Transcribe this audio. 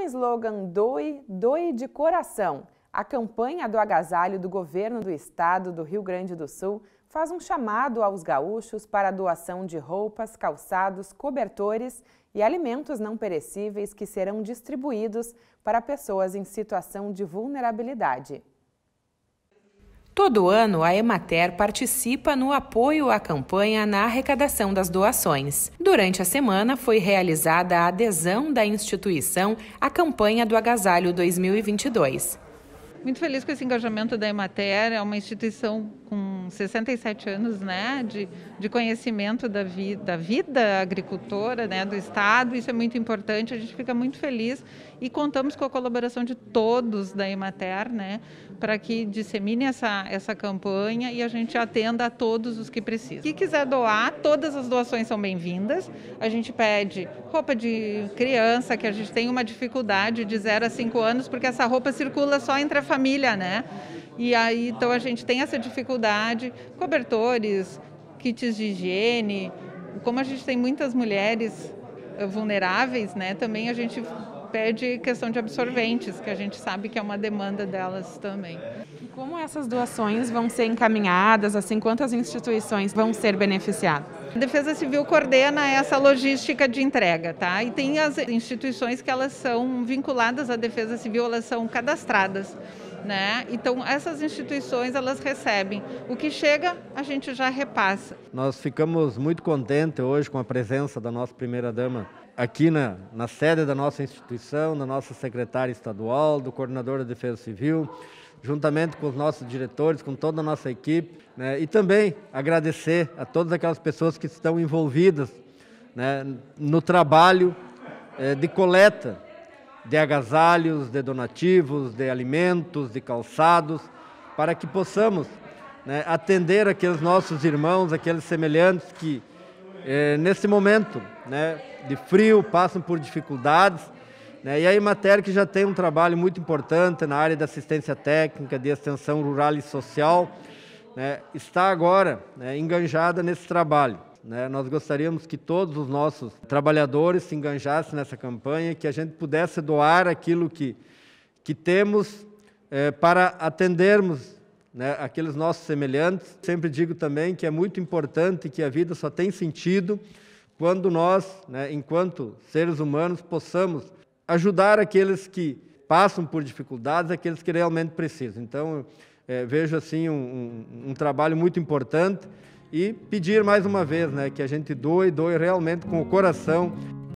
o slogan Doe, Doe de Coração, a campanha do agasalho do governo do estado do Rio Grande do Sul faz um chamado aos gaúchos para a doação de roupas, calçados, cobertores e alimentos não perecíveis que serão distribuídos para pessoas em situação de vulnerabilidade. Todo ano, a Emater participa no apoio à campanha na arrecadação das doações. Durante a semana, foi realizada a adesão da instituição à campanha do Agasalho 2022. Muito feliz com esse engajamento da Emater, é uma instituição com 67 anos, né, de conhecimento da vida agricultora, né, do estado. Isso é muito importante, a gente fica muito feliz e contamos com a colaboração de todos da Emater, né, para que dissemine essa campanha e a gente atenda a todos os que precisam. Quem quiser doar, todas as doações são bem-vindas. A gente pede roupa de criança, que a gente tem uma dificuldade de 0 a 5 anos, porque essa roupa circula só entre a família, né? E aí, então a gente tem essa dificuldade, cobertores, kits de higiene, como a gente tem muitas mulheres vulneráveis, né? Também a gente pede questão de absorventes, que a gente sabe que é uma demanda delas também. E como essas doações vão ser encaminhadas, assim, quantas instituições vão ser beneficiadas? A Defesa Civil coordena essa logística de entrega, tá? E tem as instituições que elas são vinculadas à Defesa Civil, elas são cadastradas, né? Então essas instituições elas recebem. O que chega, a gente já repassa. Nós ficamos muito contentes hoje com a presença da nossa primeira-dama aqui na sede da nossa instituição, da nossa secretária estadual, do coordenador da Defesa Civil, juntamente com os nossos diretores, com toda a nossa equipe, né? E também agradecer a todas aquelas pessoas que estão envolvidas, né, no trabalho de coleta de agasalhos, de donativos, de alimentos, de calçados, para que possamos, né, atender aqueles nossos irmãos, aqueles semelhantes que nesse momento, né, de frio passam por dificuldades, né, e a Emater, que já tem um trabalho muito importante na área da assistência técnica, de extensão rural e social, né, está agora, né, enganjada nesse trabalho. Né? Nós gostaríamos que todos os nossos trabalhadores se enganjassem nessa campanha, que a gente pudesse doar aquilo que temos para atendermos, né, aqueles nossos semelhantes. Sempre digo também que é muito importante que a vida só tem sentido quando nós, né, enquanto seres humanos, possamos ajudar aqueles que passam por dificuldades, aqueles que realmente precisam. Então, vejo assim um trabalho muito importante e pedir mais uma vez, né, que a gente doe realmente com o coração.